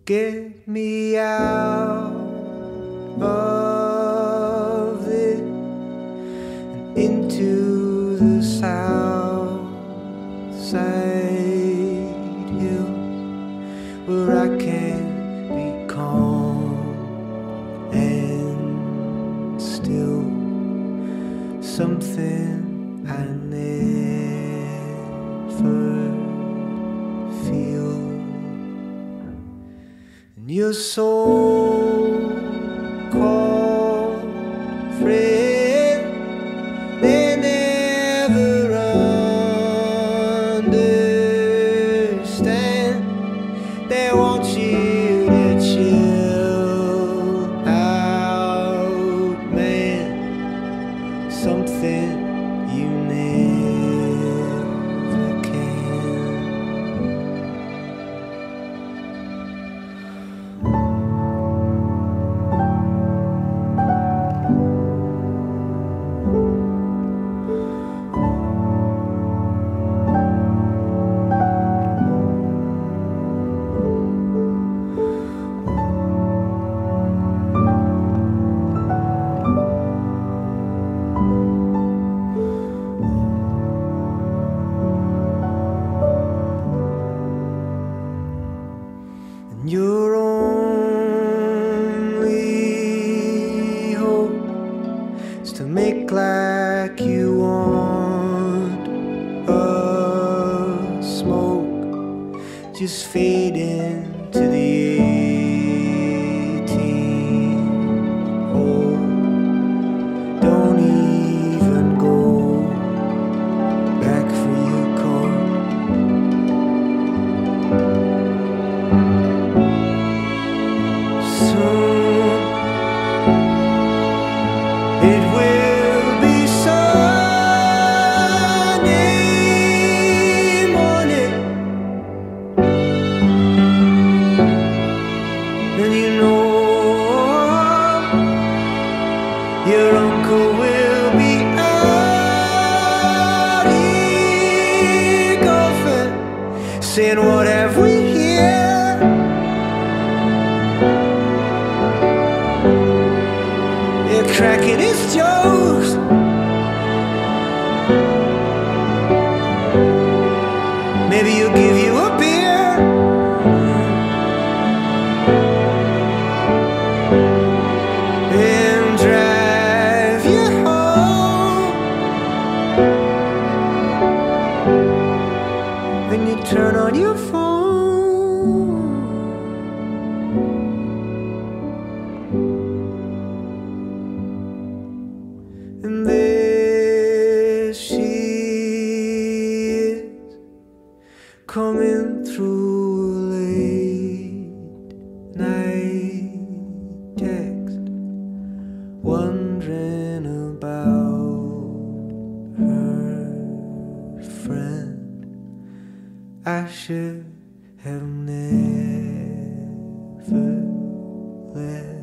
Get me out of it and into the south side hills where I can be calm and still. Something I never feel. And you're so called friend, they never understand. They want you to chill out, man. Something you never can. And your only hope is to make like you want a smoke, just fade into the 18th hole. Don't even go back for your coat. Soon it will be Sunday morning, and you know your uncle will be out here golfing, saying, what have we here? You're cracking his jokes. Maybe he'll give you a beer and drive you home. Then you turn on your phone. And there she is, coming through a late night text, wondering about her friend. I should have never left.